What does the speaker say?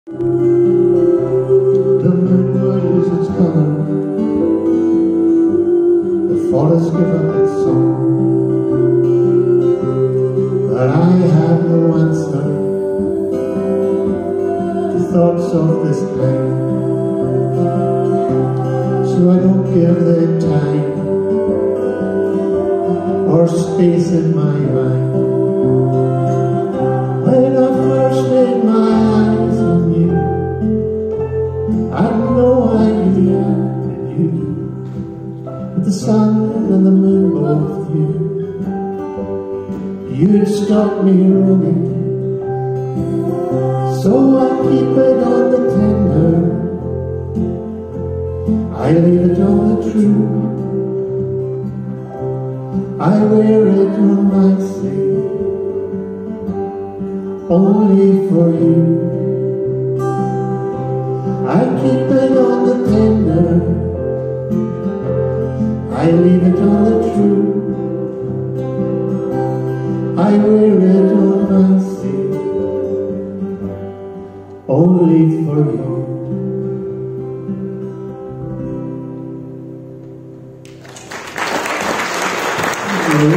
The moon would lose its color, the forest give up its song, but I have no answer to thoughts of this kind, so I don't give them time or space in my mind. When I first laid my eyes on you, I had no idea that you, with the sun and the moon both knew, you'd stop me running. So I keep it on the tender, I leave it on the true, I wear it on my sleeve, only for you. I keep it on the tender, I leave it on the true, I wear